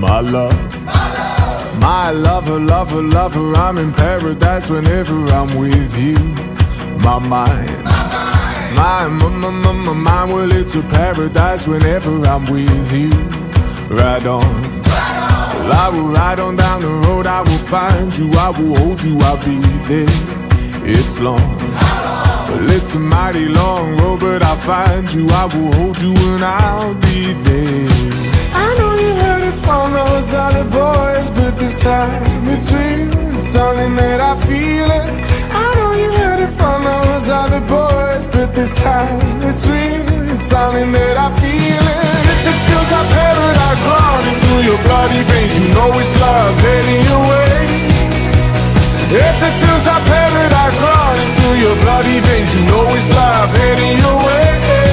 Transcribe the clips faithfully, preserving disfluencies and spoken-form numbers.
My love, my lover, lover, lover, I'm in paradise whenever I'm with you. My mind, my, my, my, my, my mind, well, it's a paradise whenever I'm with you. Ride on, well, I will ride on down the road, I will find you, I will hold you, I'll be there. It's long, well, it's a mighty long road, but I'll find you, I will hold you, and I'll be there. I know you heard it from those other boys, but this time it's real, it's something that I feel it. I know you heard it from those other boys, but this time it's real, it's something that I feel it. If it feels like paradise running through your bloody veins, you know it's love heading your way. If it feels like paradise running through your bloody veins, you know it's love heading your way.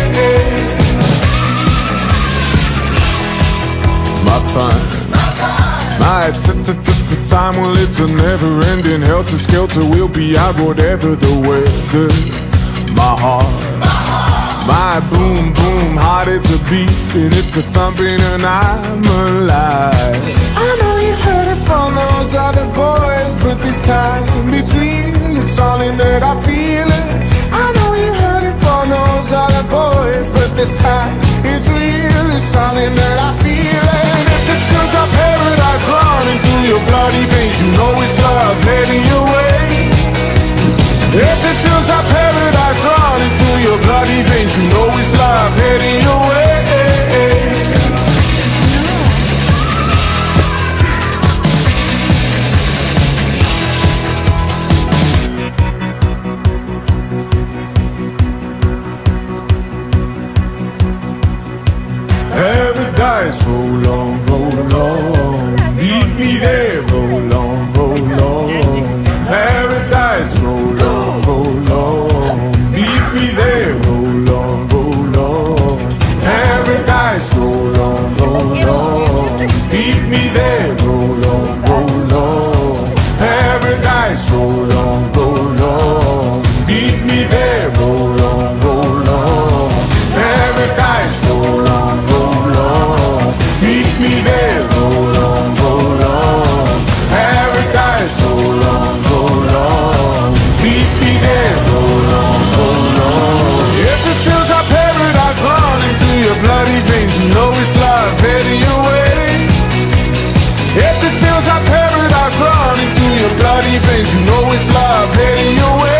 My time, my t-t-t-t-time, well, it's a never-ending helter-skelter. We'll be out whatever the weather. My heart, my boom-boom heart, it's a beat and it's a thumping, and I'm alive. I know you heard it from those other boys, but this time it's real, it's something that I feel it. I know you heard it from those other boys, but this time it's real, it's something that I feel it. If it feels like paradise running through your bloody veins, you know it's love heading your way. If it feels like paradise running through your bloody veins, you know it's love heading your way. Paradise, roll on, roll on, meet me there, roll on, roll on. Paradise, roll on, roll on, meet me there, roll on, roll on. Paradise, roll on, roll on, meet me there, roll on, roll on. Paradise, roll on, roll on, meet me there, roll on, roll on. Paradise, roll on, roll on, meet me there, roll on, roll on. Paradise, roll on, roll on, meet me there, roll on, roll on. If it feels like paradise running through your bloody veins, you know it's love heading your way. If it feels like paradise running through your bloody veins, you know it's love heading your way.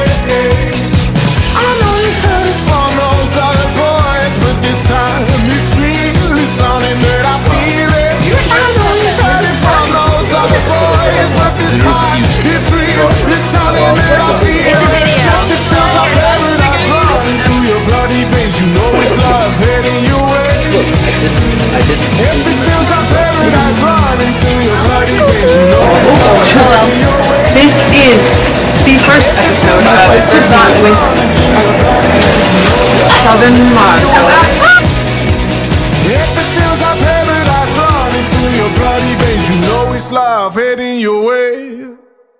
I know you've heard it from those other boys, but this time it's real, it's something that I feel it. I know you've heard it from those other boys, but this time it's real, it's something that I feel it. If it feels like paradise running through your bloody veins, you know it's love heading your way. If it feels like paradise running through your bloody veins, you know it's love heading your way. This is the first episode of That with Southern Marco. If it feels like paradise running through your bloody veins, you know it's love heading your way.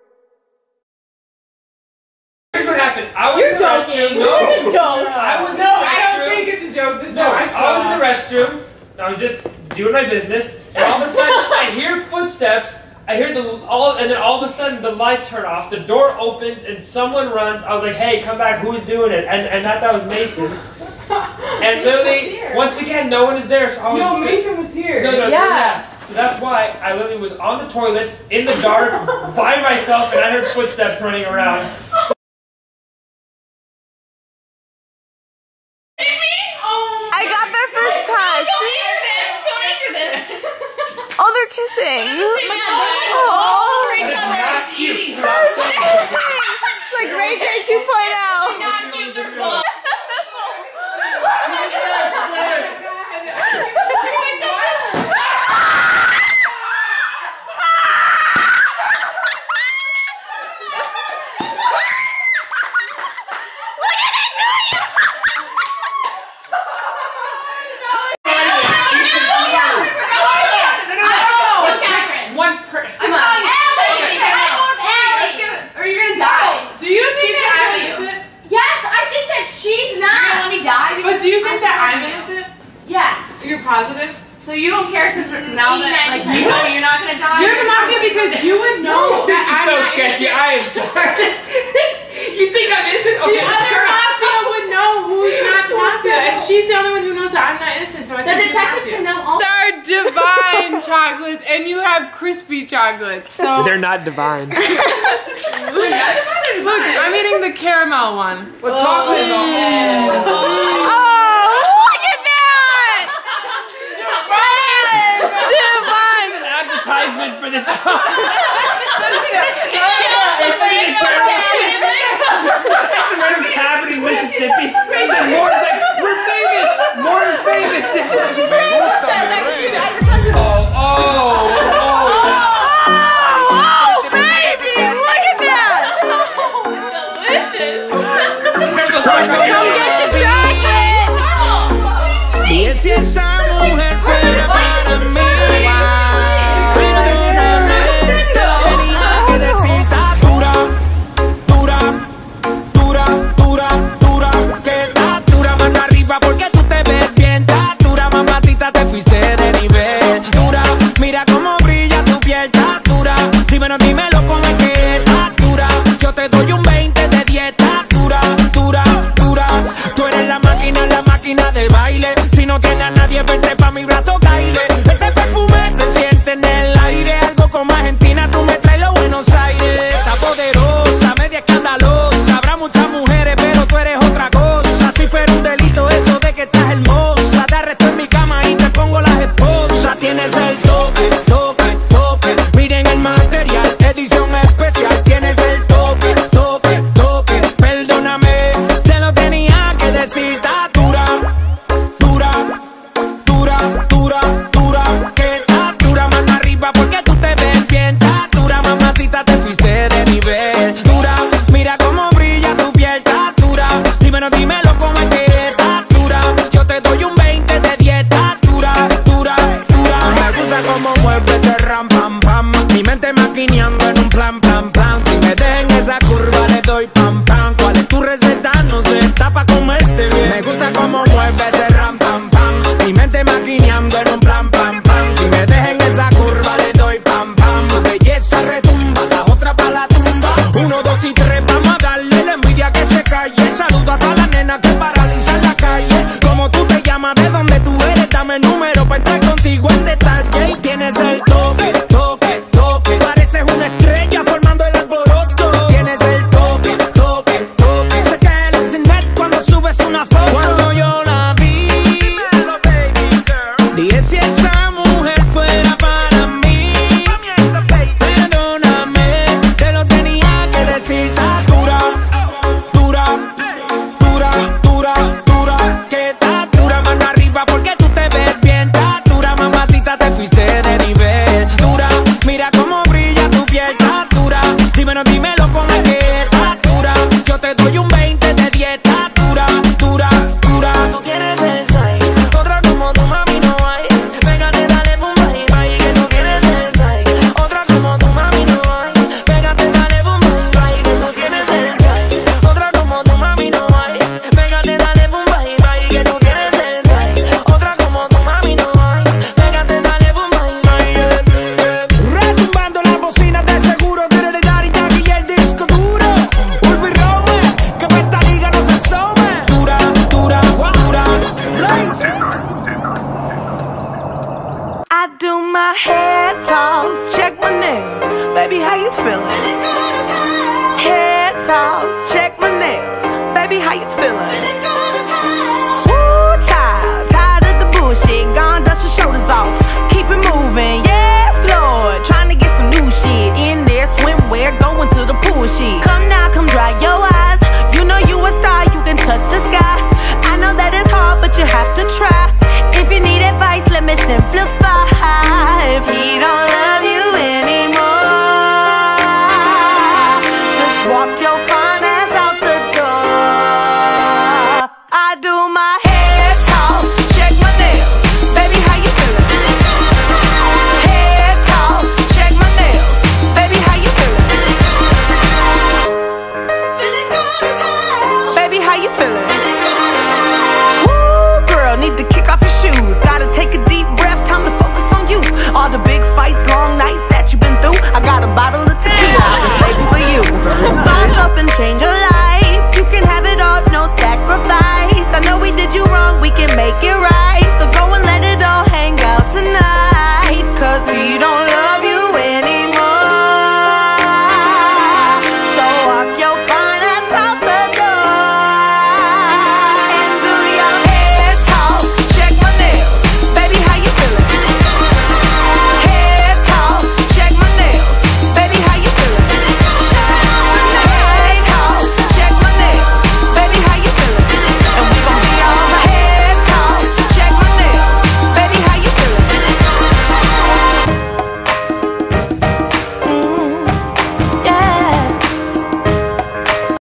Here's what happened. I was You're in the joking. restroom. No, This is a joke. I was in No, the I don't restroom. think it's a joke. This is No, what I I was saw. in the restroom. I was just doing my business, and all of a sudden I hear footsteps. I hear the all, and then all of a sudden the lights turn off. The door opens, and someone runs. I was like, "Hey, come back! Who's doing it?" And and I thought it was Mason. And literally, once again, no one is there. So I was No, sit- Mason was here. No, no, yeah. no. So that's why I literally was on the toilet in the dark by myself, and I heard footsteps running around. So I got their first touch. Oh, they're kissing. Oh, it's like Ray J two point oh. But do you think that I'm innocent? Yeah. You're positive? So you don't care since now that like you know you're not gonna die. You're the mafia because you would know This that is I'm so not sketchy. innocent. I am sorry. You think I'm innocent? Okay. The other mafia would know who's not the mafia, and she's the only one who knows that I'm not innocent. So I The think detective you're can the know all. mafia. They're divine chocolates, and you have crispy chocolates. So They're not divine. look, look, I'm eating the caramel one. What chocolate is all? Oh, look at that! Divine! An advertisement for this chocolate. Random cabin in Mississippi. And then Morton's like, we're famous. Morton's famous. oh, oh, oh. Oh, baby! Look at that! Delicious. Come get your chocolate! Y es esa mujer fuera